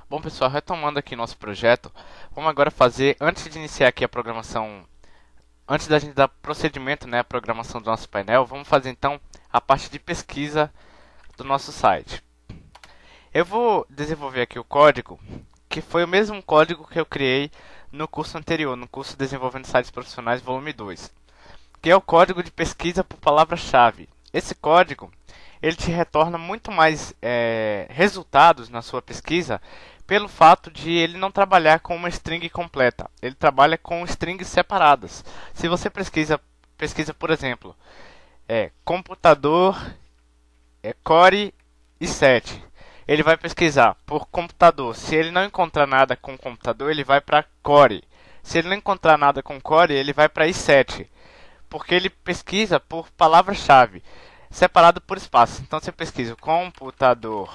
Bom pessoal, retomando aqui nosso projeto, vamos agora fazer, antes de iniciar aqui a programação, antes da gente dar procedimento, né, a programação do nosso painel, vamos fazer então a parte de pesquisa do nosso site. Eu vou desenvolver aqui o código, que foi o mesmo código que eu criei no curso anterior, no curso Desenvolvendo Sites Profissionais, volume 2, que é o código de pesquisa por palavra-chave. Esse código, ele te retorna muito mais resultados na sua pesquisa pelo fato de ele não trabalhar com uma string completa. Ele trabalha com strings separadas. Se você pesquisa por exemplo, computador, Core i7. Ele vai pesquisar por computador. Se ele não encontrar nada com computador, ele vai para Core. Se ele não encontrar nada com Core, ele vai para i7. Porque ele pesquisa por palavra-chave, separado por espaço. Então você pesquisa computador,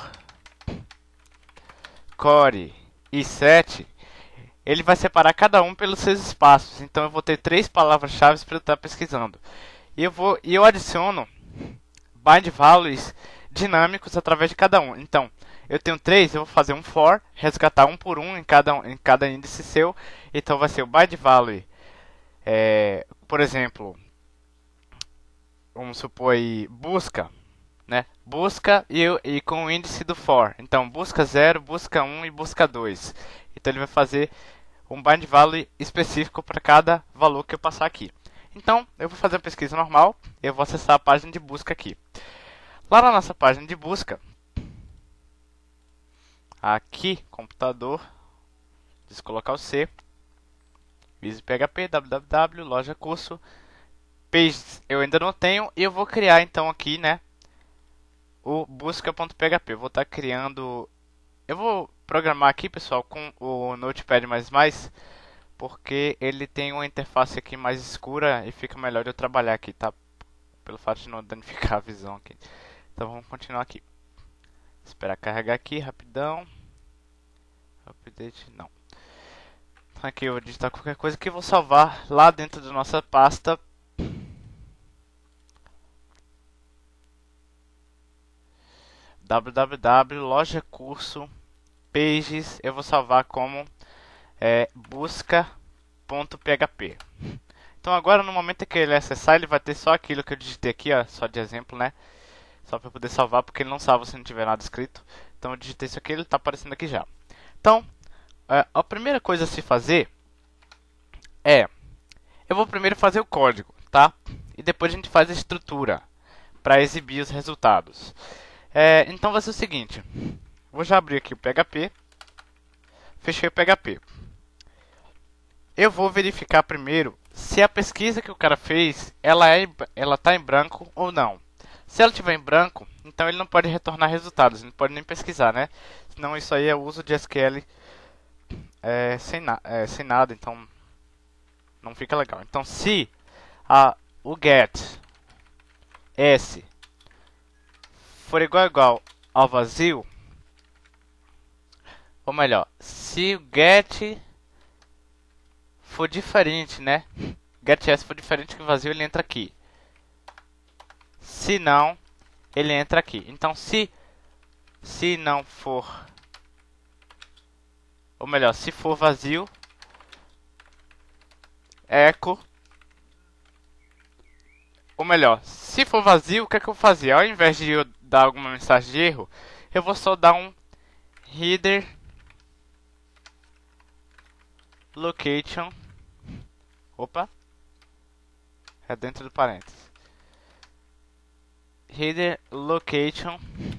Core i7, ele vai separar cada um pelos seus espaços. Então eu vou ter 3 palavras-chave para eu estar pesquisando. Eu adiciono bind values dinâmicos através de cada um. Então, eu tenho 3, eu vou fazer um for, resgatar um por um em cada índice seu. Então vai ser o bind value, por exemplo, vamos supor aí, busca, né? Busca e com o índice do for. Então, busca 0, busca 1 e busca 2. Então ele vai fazer um bind value específico para cada valor que eu passar aqui. Então, eu vou fazer a pesquisa normal, eu vou acessar a página de busca aqui. Lá na nossa página de busca, aqui, computador, deixa eu colocar o C, Visual PHP, www, loja curso, pages eu ainda não tenho, e eu vou criar então aqui, né, o busca.php. Vou estar criando, eu vou programar aqui, pessoal, com o Notepad++, porque ele tem uma interface aqui mais escura e fica melhor eu trabalhar aqui, tá? Pelo fato de não danificar a visão aqui. Então vamos continuar aqui. Esperar carregar aqui, rapidão. Update, não. Aqui eu vou digitar qualquer coisa que eu vou salvar lá dentro da nossa pasta. www, loja curso, pages, eu vou salvar como busca.php. Então agora no momento que ele acessar, ele vai ter só aquilo que eu digitei aqui, ó, só de exemplo, né? Só para poder salvar, porque ele não salva se não tiver nada escrito. Então eu digitei isso aqui, ele está aparecendo aqui já. Então, a primeira coisa a se fazer eu vou primeiro fazer o código, tá? E depois a gente faz a estrutura para exibir os resultados. Então vai ser o seguinte, vou já abrir aqui o PHP, fechei o PHP. Eu vou verificar primeiro se a pesquisa que o cara fez, ela tá em branco ou não. Se ela estiver em branco, então ele não pode retornar resultados, ele não pode nem pesquisar, né? Senão isso aí é o uso de SQL sem nada, então não fica legal. Então se o get s for igual ao vazio, ou melhor, se o get for diferente, né? Get s for diferente que o vazio, ele entra aqui. Se não, ele entra aqui. Então se não for, ou melhor, se for vazio, echo. Ou melhor, se for vazio, o que é que eu vou fazer? Ao invés de eu dar alguma mensagem de erro, eu vou só dar um header location. Opa, é dentro do parênteses. Header location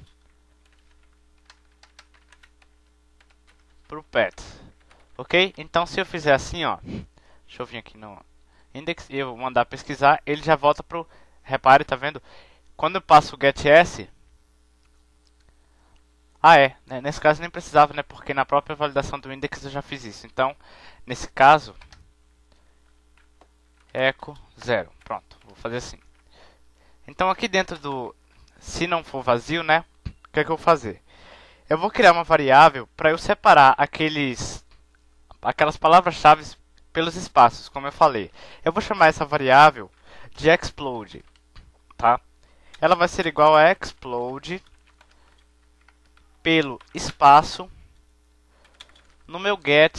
pro pet. Ok? Então se eu fizer assim, ó, deixa eu vir aqui no index e eu vou mandar pesquisar, ele já volta pro, repare, tá vendo? Quando eu passo o getS, né? Nesse caso nem precisava, né? Porque na própria validação do index eu já fiz isso. Então, nesse caso, echo 0. Pronto, vou fazer assim. Então aqui dentro do, se não for vazio, né? O que é que eu vou fazer? Eu vou criar uma variável para eu separar aquelas palavras-chave pelos espaços, como eu falei. Eu vou chamar essa variável de explode, tá? Ela vai ser igual a explode pelo espaço no meu get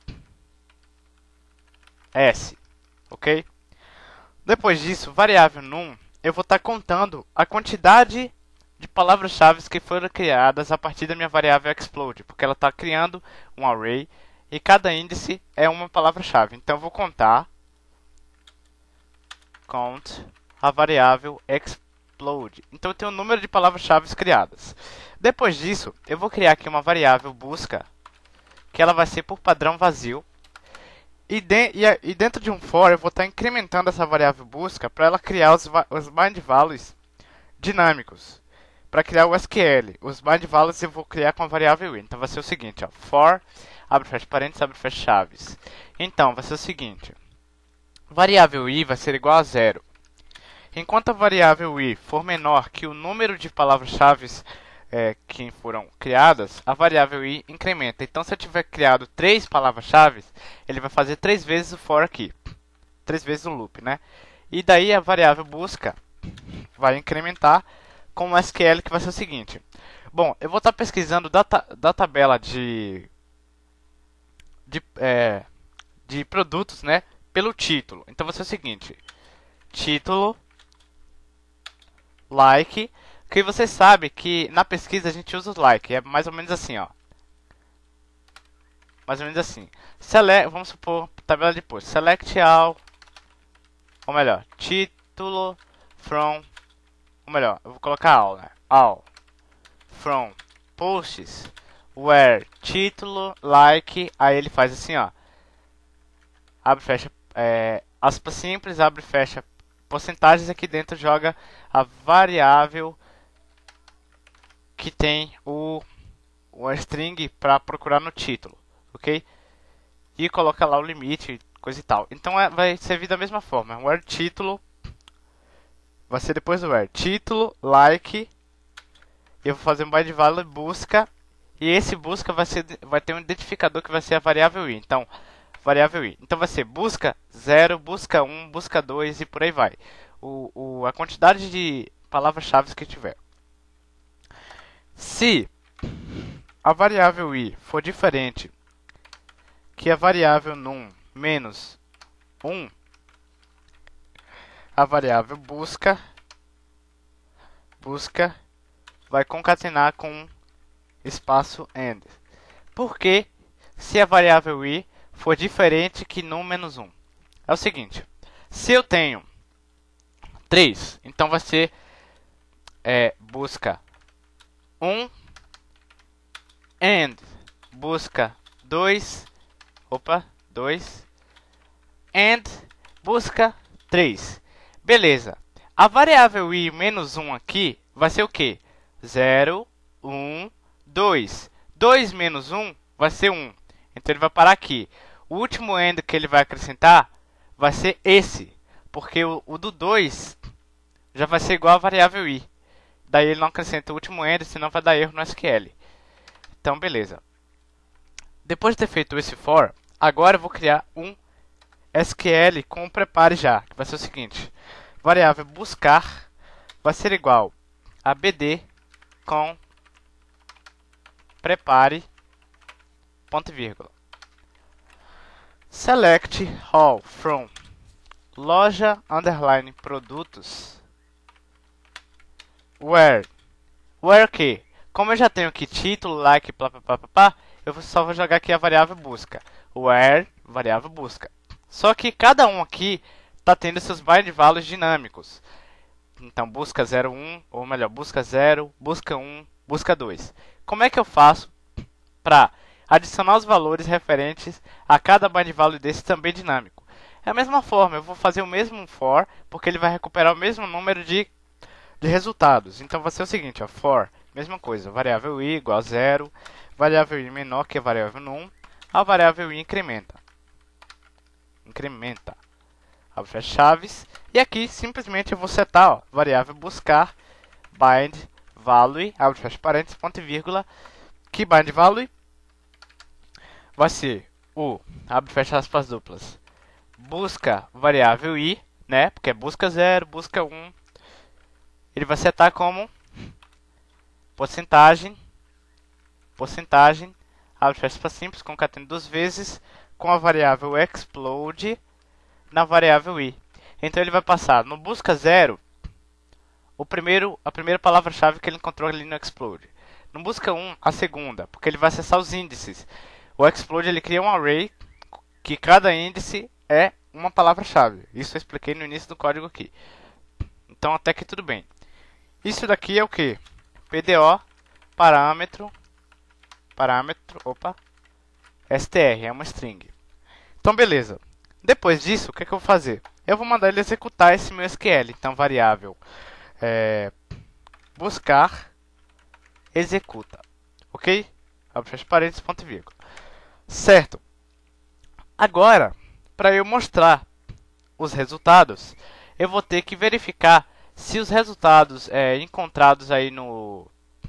s, ok? Depois disso, variável num, eu vou estar contando a quantidade de palavras-chave que foram criadas a partir da minha variável explode, porque ela está criando um array e cada índice é uma palavra-chave. Então eu vou contar count a variável explode. Então eu tenho o número de palavras-chave criadas. Depois disso, eu vou criar aqui uma variável busca, que ela vai ser por padrão vazio. E dentro de um for, eu vou estar incrementando essa variável busca para ela criar os bind values dinâmicos. Para criar o SQL, os bind values eu vou criar com a variável i. Então vai ser o seguinte, ó, for, abre fecha parênteses, abre fecha chaves. Então vai ser o seguinte, variável i vai ser igual a 0. Enquanto a variável i for menor que o número de palavras-chave que foram criadas, a variável i incrementa. Então, se eu tiver criado 3 palavras-chave, ele vai fazer 3 vezes o for aqui. 3 vezes o loop, né? E daí a variável busca vai incrementar com o SQL, que vai ser o seguinte. Bom, eu vou estar pesquisando da tabela de produtos, né? Pelo título. Então, vai ser o seguinte. Título, like, que você sabe que na pesquisa a gente usa os like, é mais ou menos assim, ó. Mais ou menos assim. Vamos supor, tabela de post. Select all, ou melhor, título from, ou melhor, eu vou colocar all, né? All from posts where título, like, aí ele faz assim, ó. Abre, fecha, aspas simples, abre, fecha, porcentagens, aqui dentro joga a variável que tem o string para procurar no título, ok? E coloca lá o limite, coisa e tal. Então vai servir da mesma forma. Where título vai ser depois do where título, like. Eu vou fazer um bind value busca, e esse busca vai ter um identificador que vai ser a variável i. Então, variável i. Então vai ser busca 0, busca 1, busca 2 e por aí vai. A quantidade de palavras-chave que tiver. Se a variável i for diferente que a variável num menos 1, a variável busca vai concatenar com espaço end. Porque se a variável i for diferente que num menos 1. É o seguinte, se eu tenho 3, então vai ser busca 1 and busca 2 and busca 3. Beleza. A variável i menos 1 aqui vai ser o quê? 0, 1, 2. 2 menos 1 vai ser 1. Então ele vai parar aqui. O último and que ele vai acrescentar vai ser esse. Porque o do 2 já vai ser igual a variável i. Daí ele não acrescenta o último end, senão vai dar erro no SQL. Então, beleza. Depois de ter feito esse for, agora eu vou criar um SQL com o prepare já, que vai ser o seguinte. Variável buscar vai ser igual a bd com prepare, ponto e vírgula. Select all from loja underline produtos where que? Como eu já tenho aqui título, like, eu só vou jogar aqui a variável busca. Where, variável busca. Só que cada um aqui está tendo seus bind values dinâmicos. Então, busca 0, 1, ou melhor, busca 0, busca 1, busca 2. Como é que eu faço para adicionar os valores referentes a cada bind value desse também dinâmico? É a mesma forma, eu vou fazer o mesmo for, porque ele vai recuperar o mesmo número de resultados. Então vai ser o seguinte, ó, for, mesma coisa, variável i igual a 0, variável i menor que a variável num, a variável i incrementa. Abre fecha chaves, e aqui simplesmente eu vou setar, ó, variável buscar, bind value, abre fecha parênteses, ponto e vírgula, que bind value vai ser o, abre fecha aspas duplas, busca variável i, né, porque é busca 0, busca 1, ele vai setar como porcentagem, abre aspas simples, concatena duas vezes com a variável explode na variável i. Então ele vai passar no busca 0 a primeira palavra-chave que ele encontrou ali no explode. No busca 1, a segunda, porque ele vai acessar os índices. O explode ele cria um array que cada índice é uma palavra-chave. Isso eu expliquei no início do código aqui. Então até que tudo bem. Isso daqui é o que? PDO parâmetro str, é uma string. Então beleza. Depois disso, o que, é que eu vou fazer? Eu vou mandar ele executar esse meu SQL. Então variável buscar executa, ok? Abre as parênteses, ponto e vírgula. Certo. Agora, para eu mostrar os resultados, eu vou ter que verificar se os resultados encontrados aí no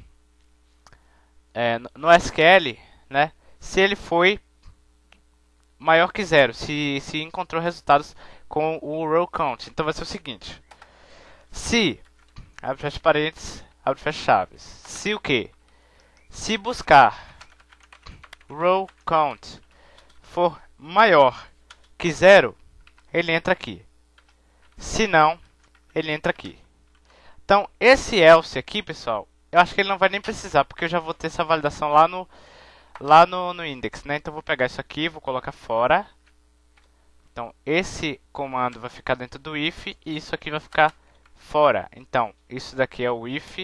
SQL, né, se ele foi maior que 0, se encontrou resultados com o row count. Então vai ser o seguinte: se, abre as parênteses, abre fecha chaves, se o que? Se buscar row count for maior que 0, ele entra aqui. Se não, ele entra aqui. Então, esse else aqui, pessoal, eu acho que ele não vai nem precisar, porque eu já vou ter essa validação lá no index, né? Então, eu vou pegar isso aqui, vou colocar fora. Então, esse comando vai ficar dentro do if e isso aqui vai ficar fora. Então, isso daqui é o if,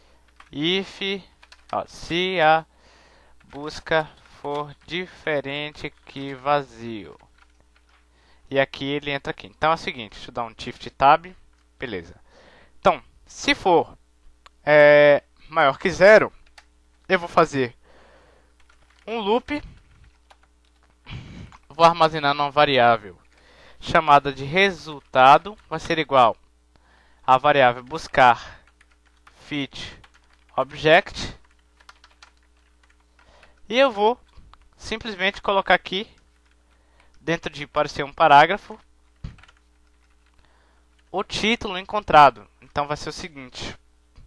se a busca for diferente que vazio. E aqui ele entra aqui. Então é o seguinte, deixa eu dar um shift tab, beleza. Então, se for maior que 0, eu vou fazer um loop, vou armazenar numa variável chamada de resultado, vai ser igual a variável buscar fit object, e eu vou simplesmente colocar aqui dentro de parecer um parágrafo o título encontrado. Então vai ser o seguinte,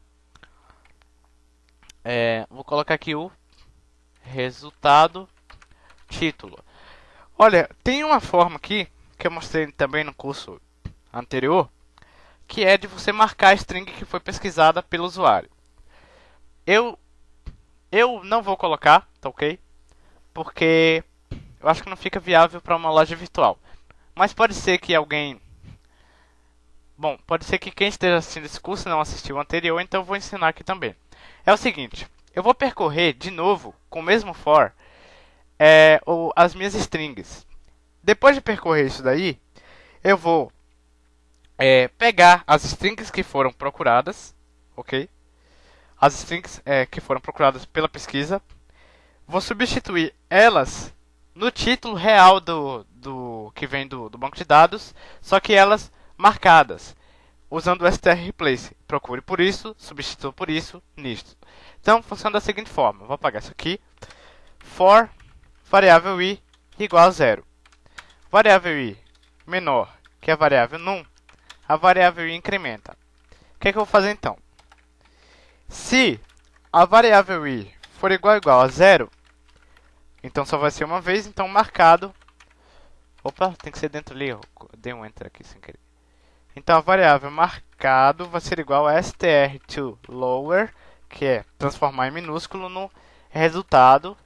vou colocar aqui o resultado título. Olha, tem uma forma aqui que eu mostrei também no curso anterior, que é de você marcar a string que foi pesquisada pelo usuário. Eu não vou colocar, tá ok? Porque eu acho que não fica viável para uma loja virtual. Mas pode ser que alguém... Bom, pode ser que quem esteja assistindo esse curso não assistiu o anterior, então eu vou ensinar aqui também. É o seguinte, eu vou percorrer de novo, com o mesmo for, as minhas strings. Depois de percorrer isso daí, eu vou pegar as strings que foram procuradas, ok? As strings que foram procuradas pela pesquisa, vou substituir elas no título real que vem do banco de dados, só que elas marcadas, usando o strreplace. Procure por isso, substitua por isso, nisto. Então, funciona da seguinte forma. Vou apagar isso aqui. For variável i igual a 0. Variável i menor que a variável num, a variável i incrementa. O que é que eu vou fazer então? Se a variável i for igual a 0, então só vai ser uma vez, então marcado... Opa, tem que ser dentro ali, eu dei um enter aqui sem querer. Então a variável marcado vai ser igual a str2lower, que é transformar em minúsculo no resultado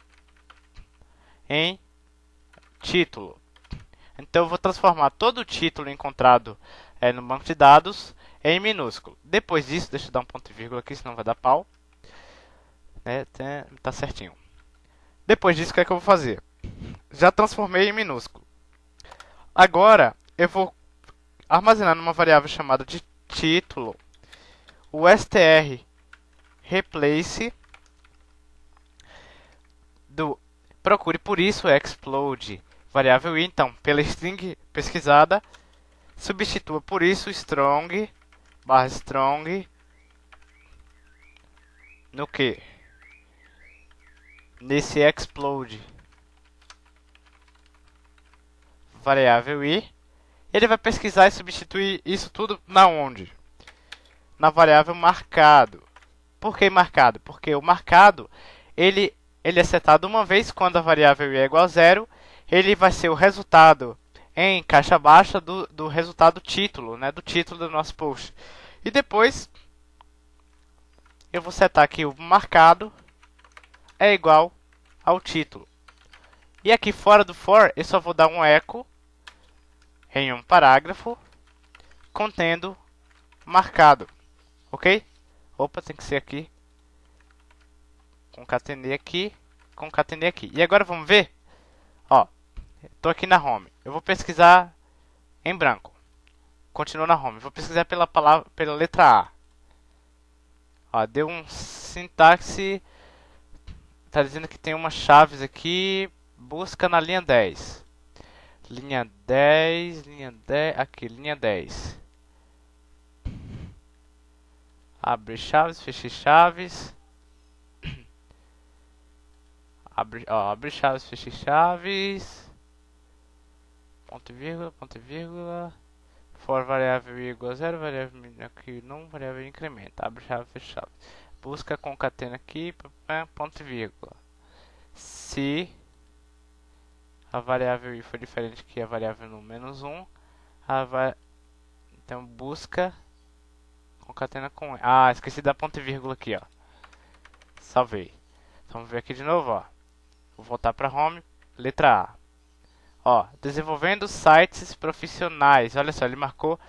em título. Então eu vou transformar todo o título encontrado no banco de dados em minúsculo. Depois disso, deixa eu dar um ponto e vírgula aqui, senão vai dar pau. Tá certinho. Depois disso, o que é que eu vou fazer? Já transformei em minúsculo. Agora, eu vou armazenar numa variável chamada de título o strreplace do procure por isso explode variável i. Então, pela string pesquisada, substitua por isso strong no que? Nesse explode variável i. Ele vai pesquisar e substituir isso tudo na onde? Na variável marcado. Por que marcado? Porque o marcado, ele ele é setado uma vez quando a variável i é igual a zero. Ele vai ser o resultado em caixa baixa do resultado título, né, do título do nosso post. E depois eu vou setar aqui o marcado é igual ao título. E aqui fora do for, eu só vou dar um eco em um parágrafo contendo marcado, ok? Opa, tem que ser aqui. Concatenei aqui, concatenei aqui. E agora vamos ver? Ó, estou aqui na home. Eu vou pesquisar em branco. Continua na home. Vou pesquisar pela letra A. Ó, deu um sintaxe. Está dizendo que tem umas chaves aqui. Busca na linha 10. Linha 10, linha 10, aqui, linha 10. Abre chaves, fecha chaves. Abre chaves, fecha chaves. Ponto e vírgula, ponto e vírgula. For variável i igual a zero, variável aqui não, variável incrementa. Abre chave, fecha chave. Busca concatena aqui, ponto e vírgula. Se a variável i for diferente que a variável no menos 1, então busca concatena com... Ah, esqueci da ponto e vírgula aqui, ó. Salvei. Então, vamos ver aqui de novo, ó. Vou voltar para home, letra A. Ó, desenvolvendo sites profissionais. Olha só, ele marcou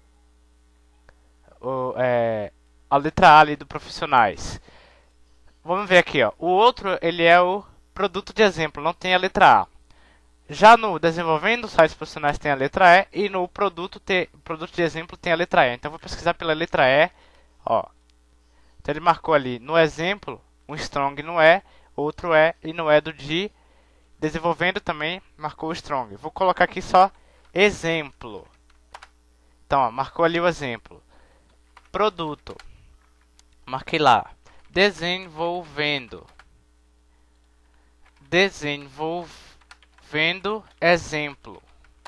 a letra A ali do profissionais. Vamos ver aqui, ó. O outro, ele é o produto de exemplo, não tem a letra A. Já no desenvolvendo sites profissionais tem a letra E e no produto de exemplo tem a letra E. Então vou pesquisar pela letra E, ó. Então ele marcou ali no exemplo, um strong no E, outro E e no E do de desenvolvendo também marcou o strong. Vou colocar aqui só exemplo. Então, ó, marcou ali o exemplo. Produto. Marquei lá. Desenvolvendo. Desenvolvendo exemplo.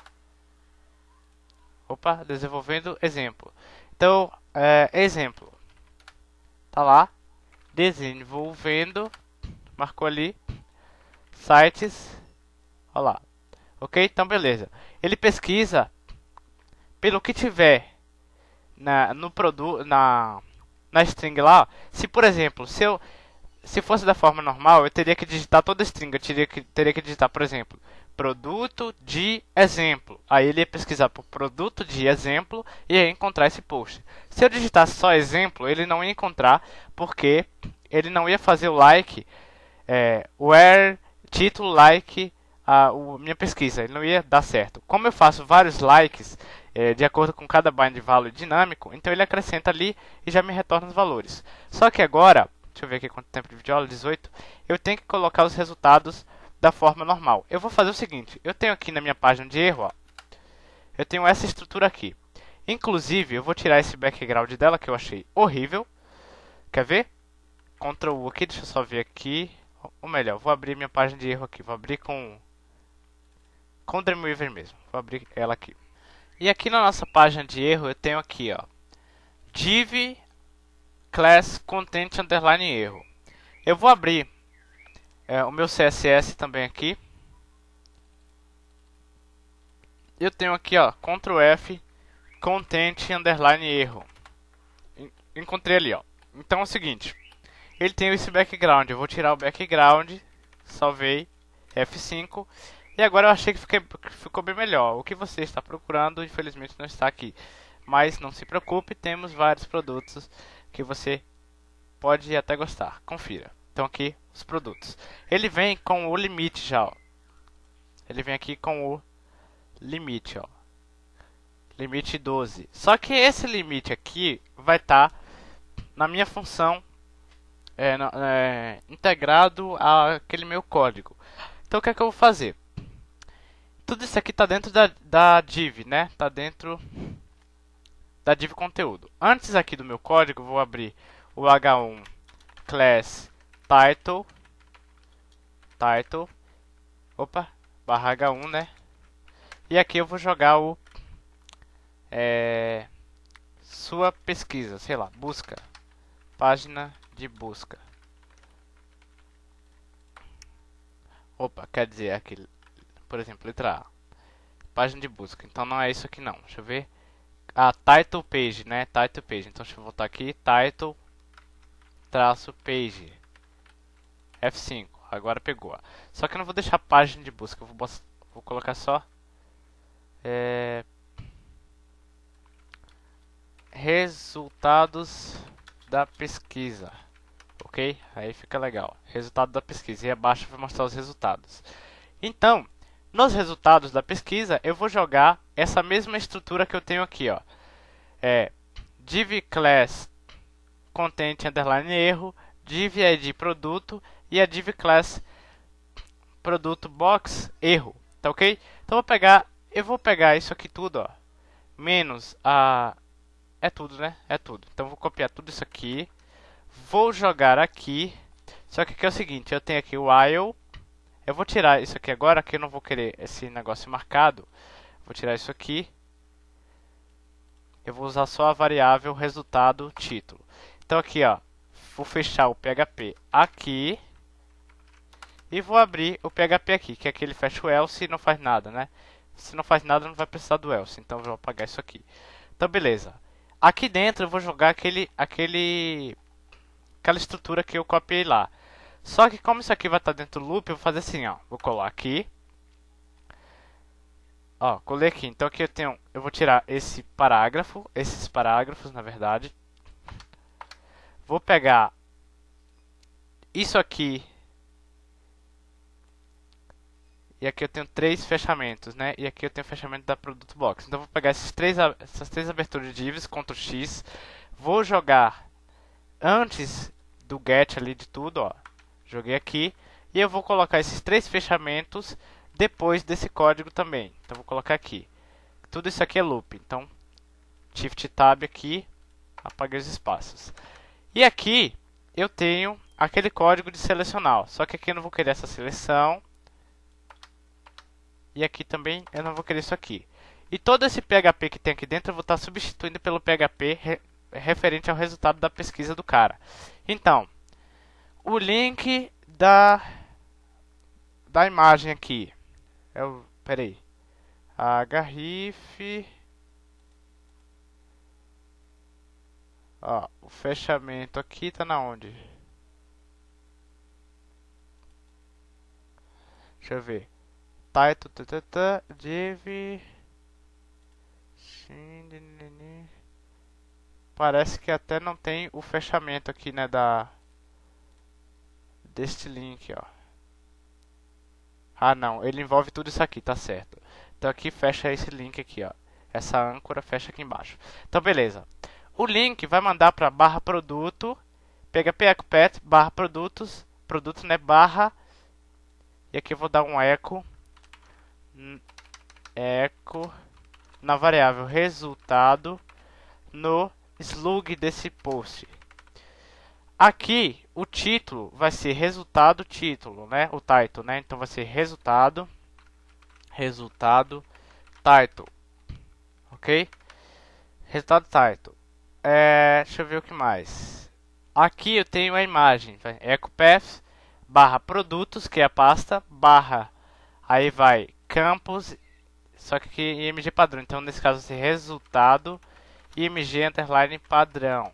Opa, desenvolvendo exemplo. Então, exemplo. Tá lá. Desenvolvendo. Marcou ali. Sites. Olha lá. Ok? Então, beleza. Ele pesquisa pelo que tiver no produto, na string lá. Se, por exemplo, se fosse da forma normal, eu teria que digitar toda a string. Eu teria que digitar, por exemplo, produto de exemplo. Aí ele ia pesquisar por produto de exemplo e ia encontrar esse post. Se eu digitasse só exemplo, ele não ia encontrar, porque ele não ia fazer o like, where título like minha pesquisa. Ele não ia dar certo. Como eu faço vários likes de acordo com cada bind value dinâmico, então ele acrescenta ali e já me retorna os valores. Só que agora, deixa eu ver aqui quanto tempo de vídeo aula, 18, eu tenho que colocar os resultados da forma normal. Eu vou fazer o seguinte, eu tenho aqui na minha página de erro, ó, eu tenho essa estrutura aqui. Inclusive, eu vou tirar esse background dela que eu achei horrível. Quer ver? Ctrl U aqui, deixa eu só ver aqui. Ou melhor, vou abrir minha página de erro aqui, vou abrir com Dreamweaver mesmo, vou abrir ela aqui. E aqui na nossa página de erro eu tenho aqui, ó, div class content underline erro. Eu vou abrir o meu CSS também aqui. Eu tenho aqui, ó, Ctrl F content underline erro. Encontrei ali, ó. Então é o seguinte, ele tem esse background. Eu vou tirar o background, salvei, F5. E agora eu achei que ficou bem melhor. O que você está procurando, infelizmente, não está aqui. Mas não se preocupe, temos vários produtos que você pode até gostar. Confira. Então aqui, os produtos. Ele vem com o limite já, ó. Ele vem aqui com o limite, ó. Limite 12. Só que esse limite aqui vai estar na minha função integrado àquele meu código. Então o que é que eu vou fazer? Tudo isso aqui está dentro da div, né? Está dentro da div conteúdo. Antes aqui do meu código, vou abrir o h1 class title, opa, barra h1, né? E aqui eu vou jogar o sua pesquisa, sei lá, busca, página de busca. Opa, quer dizer aqui, por exemplo, letra A. Página de busca. Então não é isso aqui não. Deixa eu ver. Ah, title page, né? Title page. Então deixa eu voltar aqui. Title traço page. F5. Agora pegou. Só que eu não vou deixar página de busca. Eu vou colocar só resultados da pesquisa. Ok? Aí fica legal. Resultado da pesquisa. E abaixo vai mostrar os resultados. Então, nos resultados da pesquisa, eu vou jogar essa mesma estrutura que eu tenho aqui, ó. Div class content underline erro, div id produto e a div class produto box erro, tá ok? Então eu vou pegar isso aqui tudo, ó, menos a é tudo, né? É tudo. Então vou copiar tudo isso aqui, vou jogar aqui. Só que aqui é o seguinte, eu tenho aqui o while. Eu vou tirar isso aqui agora, que eu não vou querer esse negócio marcado. Vou tirar isso aqui. Eu vou usar só a variável resultado título. Então aqui, ó, vou fechar o PHP aqui e vou abrir o PHP aqui, que aqui ele fecha o else e não faz nada, né? Se não faz nada, não vai precisar do else, então eu vou apagar isso aqui. Então beleza. Aqui dentro eu vou jogar aquela estrutura que eu copiei lá. Só que como isso aqui vai estar dentro do loop, eu vou fazer assim, ó, vou colar aqui. Ó, colei aqui. Então aqui eu vou tirar esse parágrafo, esses parágrafos, na verdade. Vou pegar isso aqui. E aqui eu tenho 3 fechamentos, né? E aqui eu tenho o fechamento da Product Box. Então eu vou pegar essas três aberturas de divs, Ctrl X. Vou jogar antes do get ali de tudo, ó. Joguei aqui. E eu vou colocar esses 3 fechamentos depois desse código também. Então vou colocar aqui. Tudo isso aqui é loop. Então, Shift Tab aqui, apaguei os espaços. E aqui eu tenho aquele código de selecionar. Só que aqui eu não vou querer essa seleção. E aqui também eu não vou querer isso aqui. E todo esse PHP que tem aqui dentro eu vou estar substituindo pelo PHP referente ao resultado da pesquisa do cara. Então, o link da imagem aqui. Peraí. href. Ó, o fechamento aqui tá na onde? Deixa eu ver. Title, div. Parece que até não tem o fechamento aqui, né, deste link, ó. Ah, não, ele envolve tudo isso aqui, tá certo. Então aqui fecha esse link aqui, ó. Essa âncora fecha aqui embaixo. Então beleza. O link vai mandar para barra produto, php echo path barra produtos, produto, né, barra, e aqui eu vou dar um echo na variável resultado no slug desse post. Aqui o título vai ser resultado título, né? O title, né? Então vai ser resultado title, ok? Resultado title. Deixa eu ver o que mais. Aqui eu tenho a imagem, echopath barra produtos, que é a pasta, barra, aí vai campus, só que aqui img padrão. Então nesse caso vai ser resultado img underline padrão.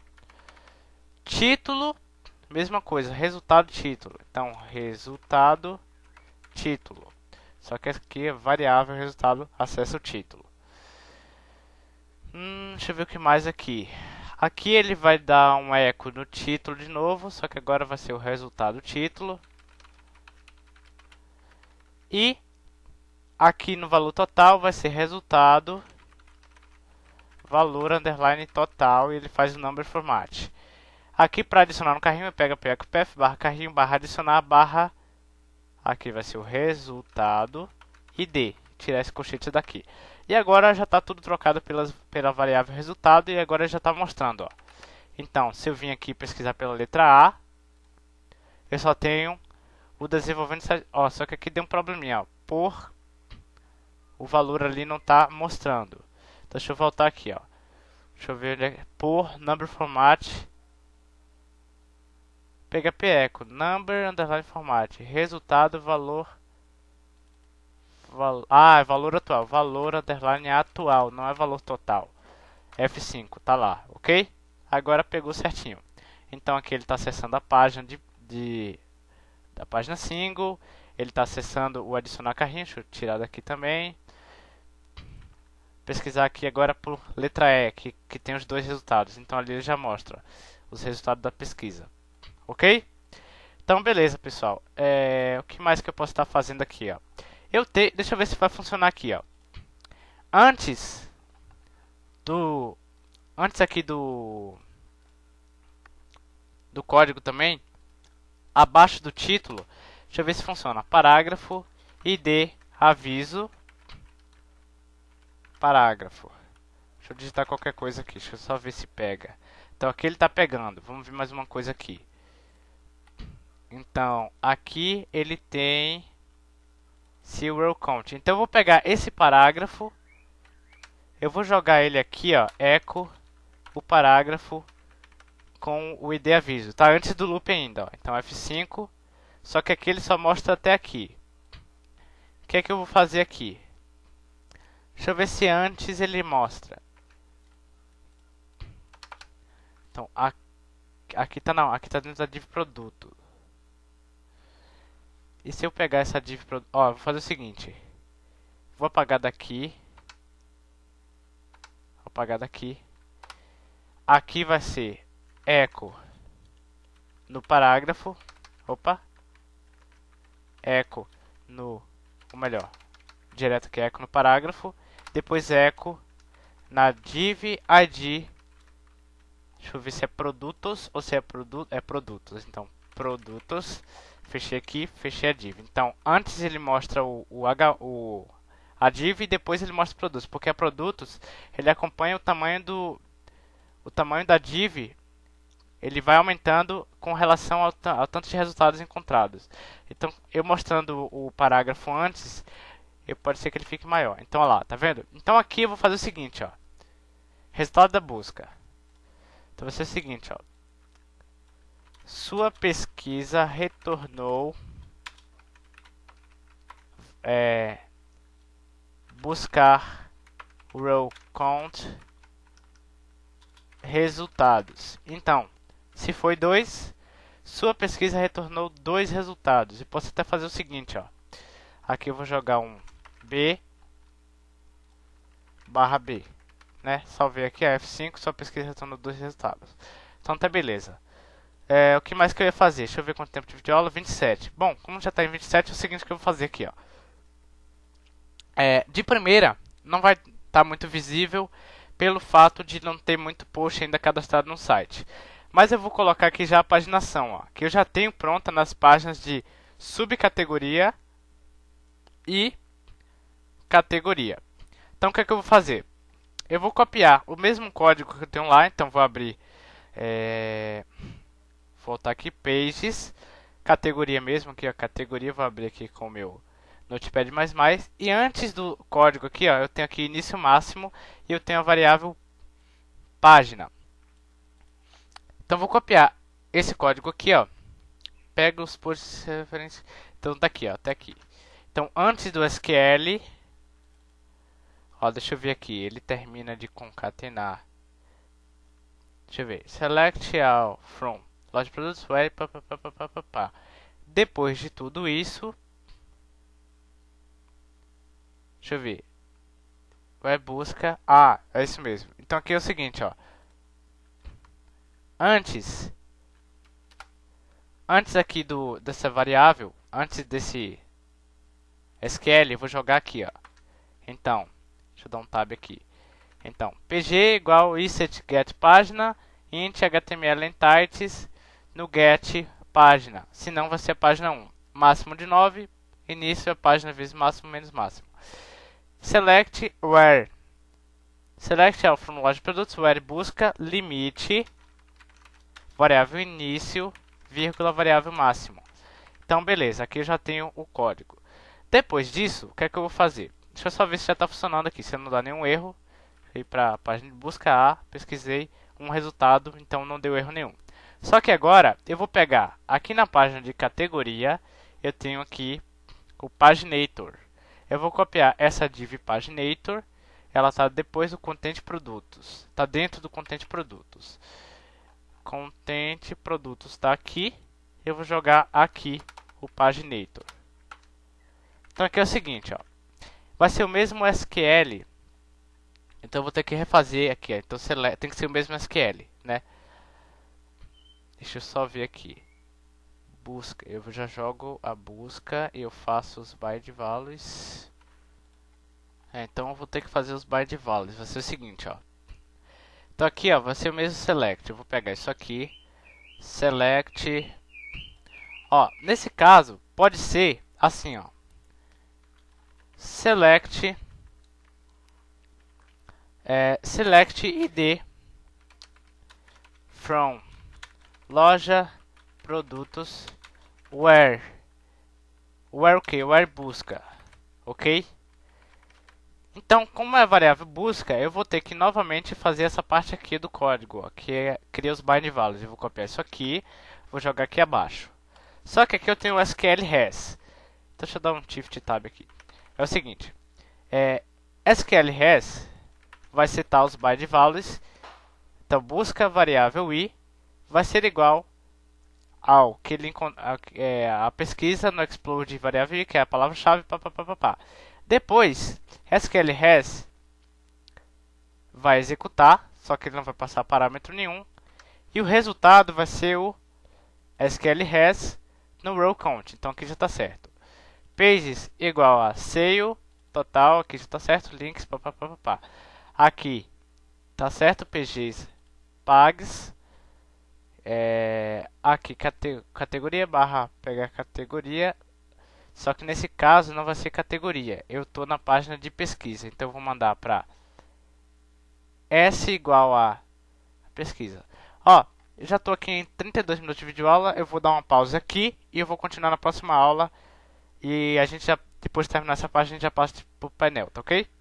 Título, mesma coisa, resultado título. Então resultado título. Só que aqui é variável resultado acessa o título. Deixa eu ver o que mais aqui. Aqui ele vai dar um eco no título de novo, só que agora vai ser o resultado título. E aqui no valor total vai ser resultado valor underline total e ele faz o number format. Aqui para adicionar no carrinho eu pego php barra carrinho barra adicionar barra, aqui vai ser o resultado id, tirar esse colchete daqui. E agora já está tudo trocado pela variável resultado e agora já está mostrando, ó. Então, se eu vim aqui pesquisar pela letra A, eu só tenho o desenvolvendo, ó, só que aqui deu um probleminha, ó, por o valor ali não está mostrando. Então, deixa eu voltar aqui, ó. Deixa eu ver, por number format PHP echo, number, underline format, resultado, valor, é valor atual, valor, underline atual, não é valor total. F5, tá lá, ok? Agora pegou certinho. Então aqui ele está acessando a página da página single, ele está acessando o adicionar carrinho, deixa eu tirar daqui também. Pesquisar aqui agora por letra E, que tem os dois resultados. Então ali ele já mostra os resultados da pesquisa. Ok? Então beleza, pessoal. O que mais que eu posso estar fazendo aqui? Ó? Deixa eu ver se vai funcionar aqui. Ó. Antes aqui do código também, abaixo do título, deixa eu ver se funciona. Parágrafo, ID, aviso, parágrafo. Deixa eu digitar qualquer coisa aqui, deixa eu só ver se pega. Então aqui ele está pegando. Vamos ver mais uma coisa aqui. Então aqui ele tem serial count. Então eu vou pegar esse parágrafo, eu vou jogar ele aqui, ó, echo o parágrafo com o ID aviso. Tá antes do loop ainda, ó. Então F5. Só que aqui ele só mostra até aqui. O que é que eu vou fazer aqui? Deixa eu ver se antes ele mostra. Então, aqui tá dentro da div produto. E se eu pegar essa div produto, ó, vou fazer o seguinte. Vou apagar daqui. Vou apagar daqui. Aqui vai ser echo no parágrafo. Opa. Echo no, ou melhor, direto aqui echo no parágrafo. Depois echo na div id. Deixa eu ver se é produtos ou se é produtos. Então, produtos. Fechei aqui, fechei a div. Então, antes ele mostra a div e depois ele mostra produtos. Porque a produtos, ele acompanha o tamanho da div, ele vai aumentando com relação ao tanto de resultados encontrados. Então, eu mostrando o parágrafo antes, pode ser que ele fique maior. Então, olha lá, tá vendo? Então, aqui eu vou fazer o seguinte, ó. Resultado da busca. Então vai ser o seguinte, ó. Sua pesquisa retornou buscar row count resultados. Então, se foi 2, sua pesquisa retornou 2 resultados. E posso até fazer o seguinte, ó. Aqui eu vou jogar um B barra B. Né? Salvei aqui a F5, sua pesquisa retornou 2 resultados. Então tá beleza. O que mais que eu ia fazer? Deixa eu ver quanto tempo tive de aula. 27. Bom, como já está em 27, é o seguinte que eu vou fazer aqui. Ó. De primeira, não vai estar muito visível pelo fato de não ter muito post ainda cadastrado no site. Mas eu vou colocar aqui já a paginação, ó, que eu já tenho pronta nas páginas de subcategoria e categoria. Então o que é que eu vou fazer? Eu vou copiar o mesmo código que eu tenho lá, então vou abrir, voltar aqui, pages, categoria mesmo, aqui a categoria, vou abrir aqui com o meu Notepad++, e antes do código aqui, ó, eu tenho aqui início máximo e eu tenho a variável página. Então vou copiar esse código aqui, ó, pego os posts referentes, então tá aqui, ó, até aqui. Então antes do SQL, ó, deixa eu ver aqui, ele termina de concatenar. Deixa eu ver, select all from loja de produtos web, Depois de tudo isso, deixa eu ver, web busca, é isso mesmo. Então aqui é o seguinte, ó, antes aqui dessa variável, antes desse SQL, eu vou jogar aqui, ó. Então, deixa eu dar um tab aqui. Então, pg igual iset get página, int html entities no get página. Se não, vai ser a página 1. Máximo de 9, início a página vezes máximo menos máximo. Select where. Select all from loja de produtos, where busca, limite, variável início, vírgula, variável máximo. Então, beleza, aqui eu já tenho o código. Depois disso, o que é que eu vou fazer? Deixa eu só ver se já está funcionando aqui, se não dá nenhum erro. Fui para a página de busca A, pesquisei um resultado, então não deu erro nenhum. Só que agora eu vou pegar aqui na página de categoria, eu tenho aqui o Paginator. Eu vou copiar essa div Paginator, ela está depois do Content Produtos, está dentro do Content Produtos. Content Produtos está aqui, eu vou jogar aqui o Paginator. Então aqui é o seguinte, ó, vai ser o mesmo SQL, então eu vou ter que refazer aqui, então tem que ser o mesmo SQL, né? Deixa eu só ver aqui. Busca, eu já jogo a busca e eu faço os bind values. Então eu vou ter que fazer os bind values. Vai ser o seguinte, ó. Então aqui, ó, vai ser o mesmo select. Eu vou pegar isso aqui, select. Ó, nesse caso pode ser assim, ó. Select select id from loja produtos where o que? Where busca, ok? Então, como é a variável busca, eu vou ter que novamente fazer essa parte aqui do código, ó, que é criar os bind values. Eu vou copiar isso aqui, vou jogar aqui abaixo. Só que aqui eu tenho o SQL res. Então, deixa eu dar um shift tab aqui. É o seguinte, SQL res vai setar os bind values. Então, busca variável i vai ser igual ao que ele a pesquisa no explode variável i, que é a palavra-chave, Depois, SQL res vai executar, só que ele não vai passar parâmetro nenhum. E o resultado vai ser o SQL res no row count. Então aqui já está certo. Pages igual a sale total, aqui já está certo. Links, Aqui está certo, PGs pags. Aqui categoria barra pegar categoria. Só que nesse caso não vai ser categoria. Eu estou na página de pesquisa. Então eu vou mandar para S igual a pesquisa. Ó, eu já estou aqui em 32 minutos de vídeo aula. Eu vou dar uma pausa aqui e eu vou continuar na próxima aula. E a gente já, depois de terminar essa página, a gente já passa para o painel, tá ok?